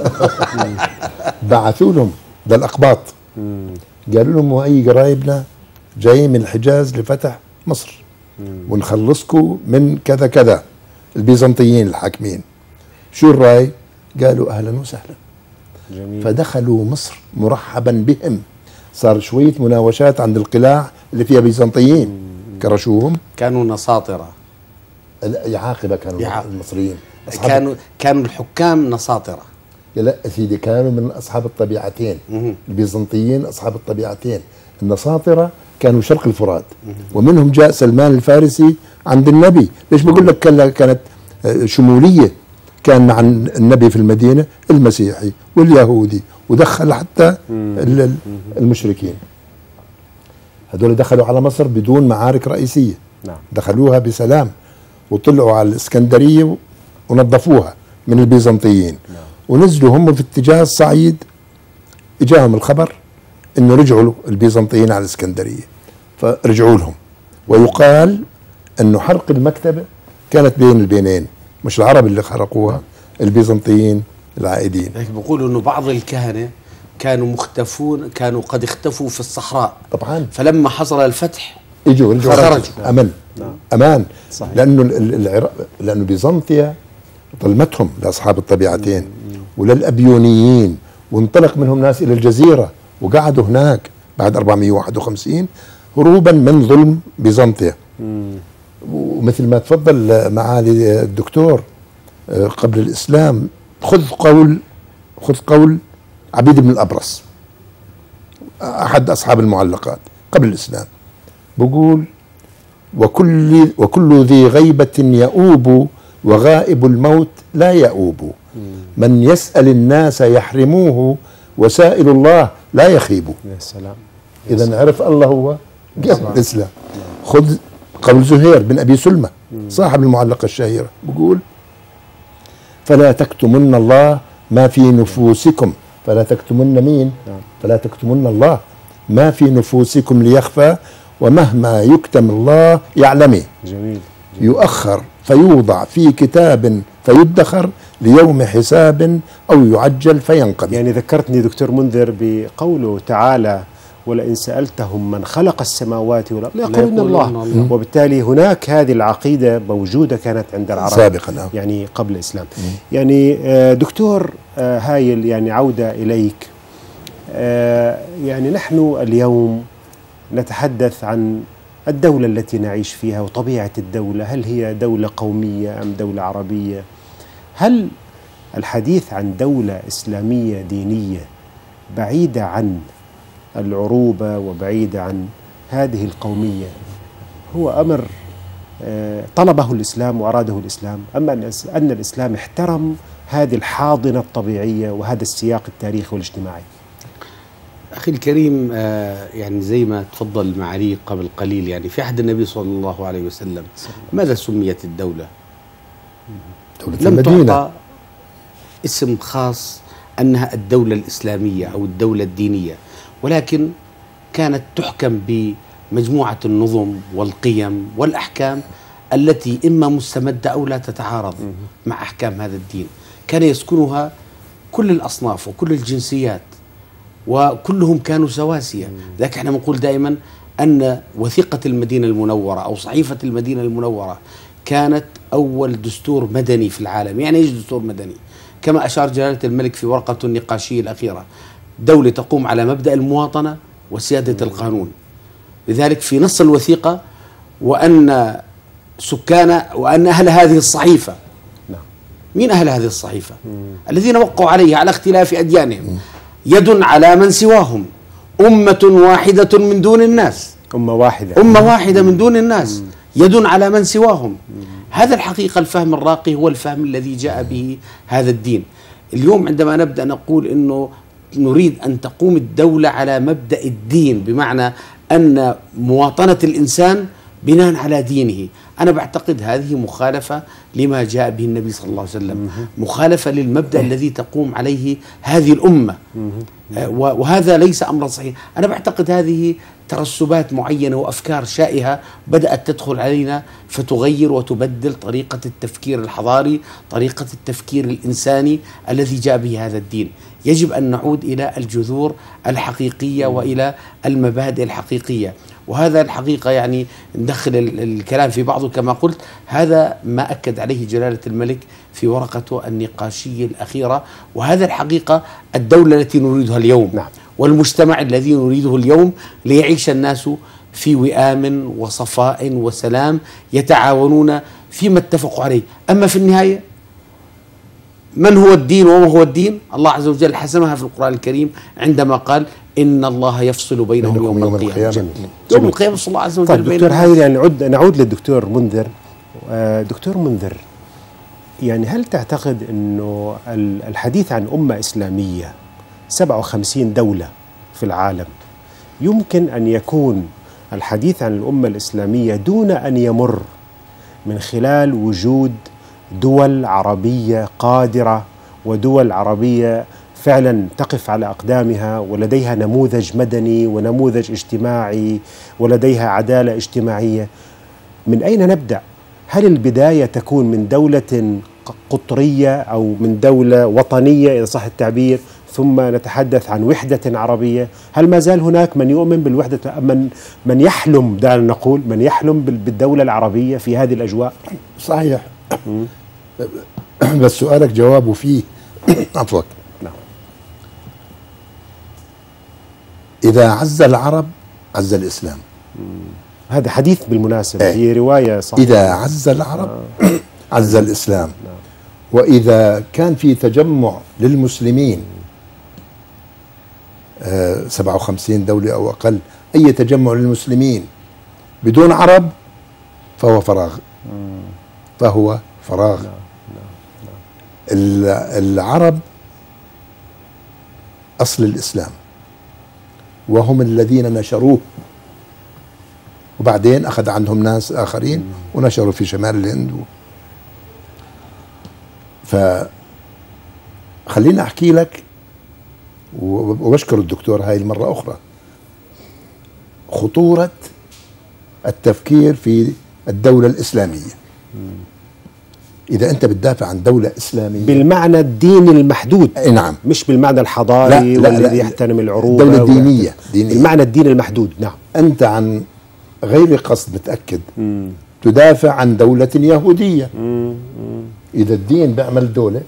بعثوا لهم ده الأقباط، قالوا لهم وأي قرايبنا جايين من الحجاز لفتح مصر ونخلصكم من كذا كذا البيزنطيين الحاكمين، شو الرأي؟ قالوا أهلا وسهلا. جميل. فدخلوا مصر مرحبا بهم. صار شوية مناوشات عند القلاع اللي فيها بيزنطيين، كرشوهم، كانوا نساطرة. يا عاقبة كانوا المصريين كانوا الحكام نساطرة. لا سيدي، كانوا من أصحاب الطبيعتين. البيزنطيين أصحاب الطبيعتين، النساطرة كانوا شرق الفرات، ومنهم جاء سلمان الفارسي عند النبي. ليش بقول لك كانت شمولية؟ كان مع النبي في المدينة المسيحي واليهودي، ودخل حتى المشركين. هذول دخلوا على مصر بدون معارك رئيسية. نعم. دخلوها بسلام وطلعوا على الإسكندرية ونظفوها من البيزنطيين. نعم. ونزلوا هم في اتجاه الصعيد، اجاهم الخبر انه رجعوا البيزنطيين على الإسكندرية، فرجعوا لهم. ويقال انه حرق المكتبة كانت بين البينين، مش العرب اللي خرقوها، البيزنطيين العائدين. هيك بيقولوا انه بعض الكهنة كانوا مختفون، كانوا قد اختفوا في الصحراء. طبعا فلما حصل الفتح اجوا خرجوا. امان. نعم. امان. صحيح. لانه العراق، لانه بيزنطيا ظلمتهم لاصحاب الطبيعتين وللابيونيين، وانطلق منهم ناس الى الجزيره وقعدوا هناك بعد 451 هروبا من ظلم بيزنطيا. ومثل ما تفضل معالي الدكتور قبل الاسلام، خذ قول عبيد بن الابرص احد اصحاب المعلقات قبل الاسلام، بقول وكل ذي غيبة يؤوب وغائب الموت لا يؤوب، من يسأل الناس يحرموه وسائل الله لا يخيب. يا سلام. إذا عرف الله هو قبل الإسلام. خذ قول زهير بن أبي سلمة صاحب المعلقة الشهيرة، بقول فلا تكتمن الله ما في نفوسكم، فلا تكتمن مين؟ فلا تكتمن الله ما في نفوسكم ليخفى، ومهما يكتم الله يعلمه. جميل. يؤخر فيوضع في كتاب فيدخر ليوم حساب أو يعجل فينقضي. يعني ذكرتني دكتور منذر بقوله تعالى ولئن سألتهم من خلق السماوات والأرض ليقولون الله. وبالتالي هناك هذه العقيدة موجودة كانت عند العرب سابقا، يعني قبل الإسلام. يعني دكتور هايل، يعني عودة إليك. يعني نحن اليوم نتحدث عن الدولة التي نعيش فيها وطبيعة الدولة، هل هي دولة قومية أم دولة عربية؟ هل الحديث عن دولة إسلامية دينية بعيدة عن العروبة وبعيدة عن هذه القومية هو أمر طلبه الإسلام وأراده الإسلام، أما أن الإسلام احترم هذه الحاضنة الطبيعية وهذا السياق التاريخي والاجتماعي؟ أخي الكريم، يعني زي ما تفضل معالي قبل قليل، يعني في عهد النبي صلى الله عليه وسلم ماذا سميت الدولة؟ دولة لم المدينة. تعطى اسم خاص أنها الدولة الإسلامية أو الدولة الدينية، ولكن كانت تحكم بمجموعة النظم والقيم والأحكام التي إما مستمدة أو لا تتعارض مع أحكام هذا الدين. كان يسكنها كل الأصناف وكل الجنسيات وكلهم كانوا سواسية. لكن احنا بنقول دائما أن وثيقة المدينة المنورة أو صحيفة المدينة المنورة كانت أول دستور مدني في العالم. يعني إيش دستور مدني؟ كما أشار جلالة الملك في ورقة النقاشية الأخيرة، دولة تقوم على مبدأ المواطنة وسيادة القانون. لذلك في نص الوثيقة وأن أهل هذه الصحيفة، مين أهل هذه الصحيفة؟ الذين وقعوا عليها على اختلاف أديانهم، يد على من سواهم، أمة واحدة من دون الناس، أمة واحدة من دون الناس، يد على من سواهم. هذا الحقيقة الفهم الراقي هو الفهم الذي جاء به هذا الدين. اليوم عندما نبدأ نقول أنه نريد أن تقوم الدولة على مبدأ الدين، بمعنى أن مواطنة الإنسان بناء على دينه، أنا بعتقد هذه مخالفة لما جاء به النبي صلى الله عليه وسلم، مخالفة للمبدأ الذي تقوم عليه هذه الأمة، وهذا ليس أمرا صحيح. أنا بعتقد هذه ترسبات معينة وأفكار شائهة بدأت تدخل علينا فتغير وتبدل طريقة التفكير الحضاري، طريقة التفكير الإنساني الذي جاء به هذا الدين. يجب أن نعود إلى الجذور الحقيقية وإلى المبادئ الحقيقية، وهذا الحقيقة يعني ندخل الكلام في بعضه كما قلت. هذا ما أكد عليه جلالة الملك في ورقته النقاشية الأخيرة، وهذا الحقيقة الدولة التي نريدها اليوم. والمجتمع الذي نريده اليوم ليعيش الناس في وئام وصفاء وسلام، يتعاونون فيما اتفقوا عليه. أما في النهاية من هو الدين وما هو الدين؟ الله عز وجل حسمها في القرآن الكريم عندما قال إن الله يفصل بينهم يوم القيامة. يوم القيامة صلى الله عز وجل. طيب دكتور هاي يعني نعود للدكتور منذر. دكتور منذر، يعني هل تعتقد أنه الحديث عن أمة إسلامية 57 دولة في العالم، يمكن أن يكون الحديث عن الأمة الإسلامية دون أن يمر من خلال وجود دول عربية قادرة ودول عربية فعلا تقف على أقدامها ولديها نموذج مدني ونموذج اجتماعي ولديها عدالة اجتماعية؟ من أين نبدأ؟ هل البداية تكون من دولة قطرية أو من دولة وطنية إذا صح التعبير، ثم نتحدث عن وحدة عربية؟ هل ما زال هناك من يؤمن بالوحدة، من يحلم، دعنا نقول من يحلم بالدولة العربية في هذه الأجواء؟ صحيح. بس سؤالك جوابه فيه عفوا. نعم. إذا عز العرب عز الإسلام. هذا حديث بالمناسبة، هي رواية صحيحة. إذا عز العرب عز الإسلام. وإذا كان في تجمع للمسلمين 57 دولة أو أقل، أي تجمع للمسلمين بدون عرب فهو فراغ، فهو فراغ. العرب أصل الإسلام وهم الذين نشروه، وبعدين أخذ عنهم ناس آخرين ونشروا في شمال الهند. فخلينا أحكي لك، وبشكر الدكتور هاي المرة أخرى، خطورة التفكير في الدولة الإسلامية. إذا أنت بتدافع عن دولة إسلامية بالمعنى الديني المحدود، نعم، مش بالمعنى الحضاري والذي يحترم العروبة، دولة دينية بالمعنى الديني المحدود. نعم. أنت عن غير قصد متأكد تدافع عن دولة يهودية. إذا الدين بيعمل دولة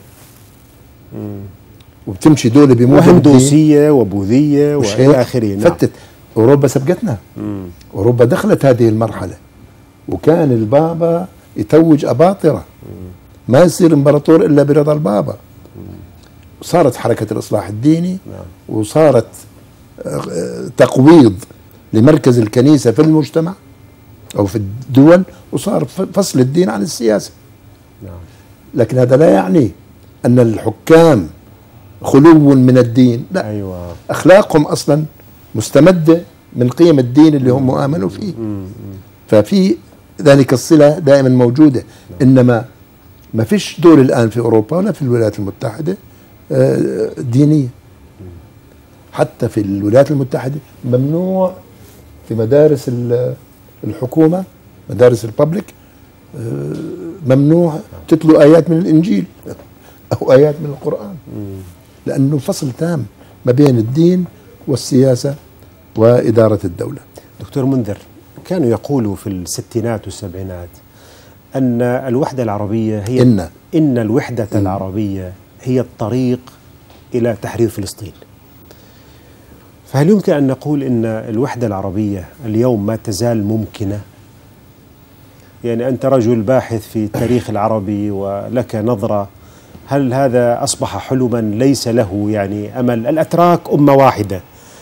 وبتمشي دولة بموجب وهندوسية وبوذية وإلى آخره. نعم. فتت أوروبا سبقتنا. أوروبا دخلت هذه المرحلة، وكان البابا يتوج أباطرة، ما يصير امبراطور إلا برضا البابا. صارت حركة الإصلاح الديني، وصارت تقويض لمركز الكنيسة في المجتمع أو في الدول، وصار فصل الدين عن السياسة. لكن هذا لا يعني أن الحكام خلو من الدين، لا. أيوة. أخلاقهم أصلا مستمدة من قيم الدين اللي هم آمنوا فيه. ففي ذلك الصلة دائما موجودة. إنما ما فيش دول الآن في أوروبا ولا في الولايات المتحدة دينية. حتى في الولايات المتحدة ممنوع في مدارس الحكومة، مدارس الببليك، ممنوع تتلو آيات من الإنجيل أو آيات من القرآن، لأنه فصل تام ما بين الدين والسياسة وإدارة الدولة. دكتور منذر، كانوا يقولوا في الستينات والسبعينات أن الوحدة العربية هي إن الوحدة العربية هي الطريق إلى تحرير فلسطين. فهل يمكن أن نقول إن الوحدة العربية اليوم ما تزال ممكنة؟ يعني أنت رجل باحث في التاريخ العربي ولك نظرة، هل هذا أصبح حلما ليس له يعني أمل؟ الأتراك أمة واحدة،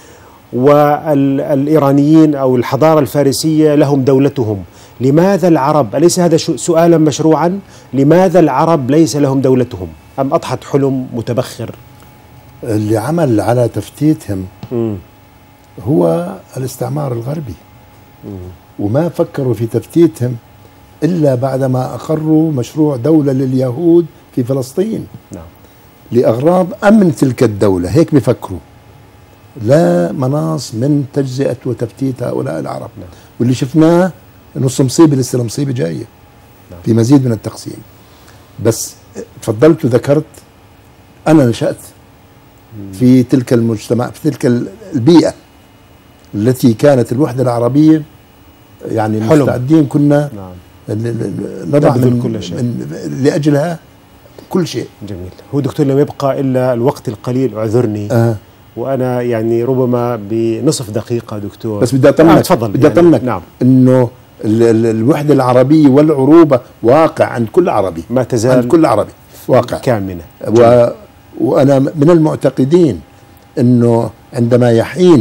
والإيرانيين أو الحضارة الفارسية لهم دولتهم، لماذا العرب؟ أليس هذا سؤالا مشروعا؟ لماذا العرب ليس لهم دولتهم؟ أم أضحت حلم متبخر؟ اللي عمل على تفتيتهم هو الاستعمار الغربي، وما فكروا في تفتيتهم إلا بعدما أقروا مشروع دولة لليهود في فلسطين. نعم. لأغراض أمن تلك الدولة، هيك بيفكروا، لا مناص من تجزئة وتفتيت هؤلاء العرب. نعم. واللي شفناه نص مصيبة لسه المصيبة جاية. نعم. في مزيد من التقسيم. بس تفضلت وذكرت أنا نشأت في تلك المجتمع، في تلك البيئة التي كانت الوحدة العربية يعني مستعدين كنا. نعم. نضع لأجلها كل شيء. جميل. هو دكتور لم يبقى إلا الوقت القليل، اعذرني. وأنا يعني ربما بنصف دقيقة دكتور، بس بدي أطمنك. تفضل. بدي أطمنك. نعم. إنه الوحدة العربية والعروبة واقع عند كل عربي، ما تزال عند كل عربي واقع كامنة. وأنا من المعتقدين إنه عندما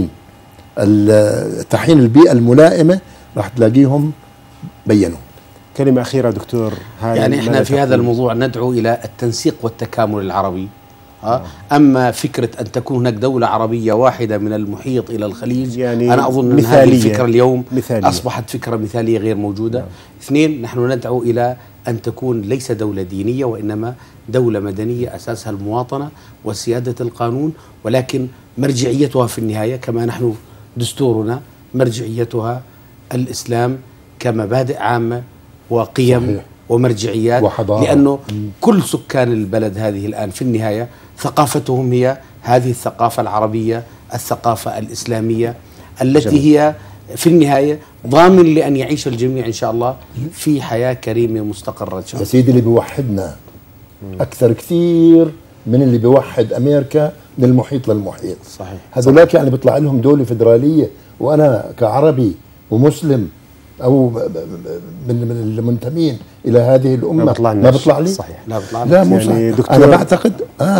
تحين البيئة الملائمة راح تلاقيهم بينوا. كلمة أخيرة دكتور. يعني احنا في هذا الموضوع ندعو إلى التنسيق والتكامل العربي. أما فكرة أن تكون هناك دولة عربية واحدة من المحيط إلى الخليج، يعني أنا أظن أن هذه الفكرة اليوم مثالية. أصبحت فكرة مثالية غير موجودة. اثنين، نحن ندعو إلى أن تكون ليس دولة دينية وإنما دولة مدنية أساسها المواطنة وسيادة القانون، ولكن مرجعيتها في النهاية كما نحن دستورنا مرجعيتها الإسلام كمبادئ عامة وقيم. صحيح. ومرجعيات وحضارة. لأنه كل سكان البلد هذه الآن في النهاية ثقافتهم هي هذه الثقافة العربية، الثقافة الإسلامية التي جميل. هي في النهاية ضامن لأن يعيش الجميع إن شاء الله في حياة كريمة مستقرة إن شاء الله. يا سيدي اللي بيوحدنا أكثر كثير من اللي بيوحد أمريكا من المحيط للمحيط. صحيح. هذولاك يعني بيطلع لهم دولة فدرالية، وأنا كعربي ومسلم أو من المنتمين إلى هذه الأمة ما بيطلع لي. صحيح. لا مو يعني صح. أنا بعتقد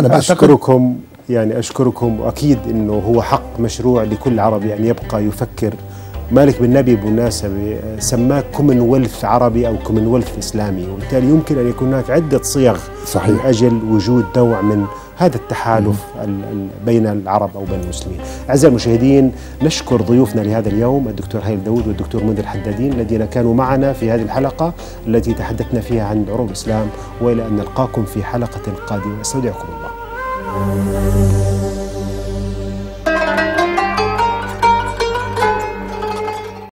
أشكركم وأكيد أنه هو حق مشروع لكل عربي أن يبقى يفكر. مالك بن نبي بالمناسبة سماه كومنولث عربي أو كومنولث إسلامي، وبالتالي يمكن أن يكون هناك عدة صيغ. صحيح. من أجل وجود نوع من هذا التحالف بين العرب أو بين المسلمين. أعزائي المشاهدين، نشكر ضيوفنا لهذا اليوم الدكتور هايل داود والدكتور منذر حدادين الذين كانوا معنا في هذه الحلقة التي تحدثنا فيها عن عروب الإسلام، وإلى أن نلقاكم في حلقة قادمة. استودعكم الله.